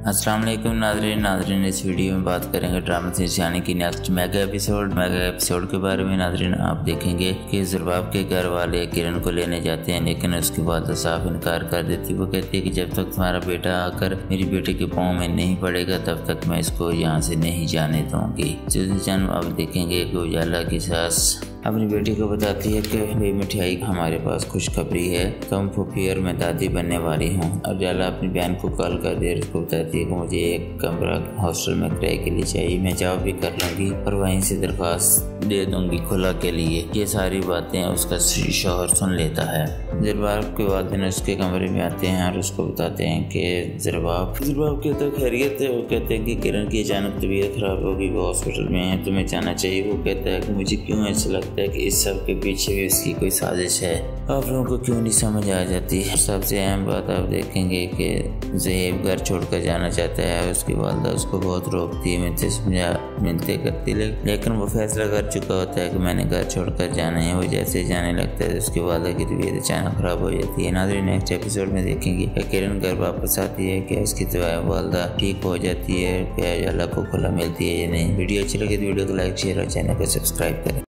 अस्सलाम वालेकुम नाज़रीन इस वीडियो में बात करेंगे ड्रामा सीरीज यानी कि नेक्स्ट मेगा एपिसोड के बारे में। नाज़रीन आप देखेंगे कि ज़रबाब के घर वाले किरण को लेने जाते हैं, लेकिन उसके बाद साफ इनकार कर देती है। वो कहती है कि जब तक तुम्हारा बेटा आकर मेरी बेटे के पाँव में नहीं पड़ेगा तब तक मैं इसको यहाँ से नहीं जाने दूँगी। जन अब देखेंगे कि उजाला की सास अपनी बेटी को बताती है कि भाई मिठाई हमारे पास खुशखबरी है, तुम फूफी और मैं दादी बनने वाली हूँ। और जाला अपनी बहन को कॉल कर दे, उसको बताती है कि मुझे एक कमरा हॉस्टल में किराए के लिए चाहिए, मैं जॉब भी कर लूँगी और वहीं से दरख्वास्त दे दूँगी खुला के लिए। ये सारी बातें उसका शौहर सुन लेता है। ज़रबाब के वालिदैन उसके कमरे में आते हैं और उसको बताते हैं कि ज़रबाब के तो खैरियत है। वो कहते हैं कि किरण की अचानक तबीयत खराब होगी, वो हॉस्पिटल में है, तुम्हें जाना चाहिए। वो कहता है कि मुझे क्यों ऐसा लगता है कि इस सब के पीछे भी उसकी कोई साजिश है, आप लोगों को क्यों नहीं समझ आ जाती। सबसे अहम बात आप देखेंगे कि ज़हेब घर छोड़कर जाना चाहता है, उसकी वालदा उसको बहुत रोकती है, मिन्नतें करती, लेकिन वो फैसला कर चुका होता है कि मैंने घर छोड़कर जाना है। वो जैसे जाने लगता है उसकी वालदा की तबीयत अचानक खराब हो जाती है। नाज़रीन नेक्स्ट एपिसोड में देखेंगे कि किरण घर वापस आती है, क्या उसकी वालदा ठीक हो जाती है, क्या अल्लाह को खुला मिलती है या नहीं। वीडियो अच्छी लगी तो वीडियो को लाइक शेयर और चैनल को सब्सक्राइब करें।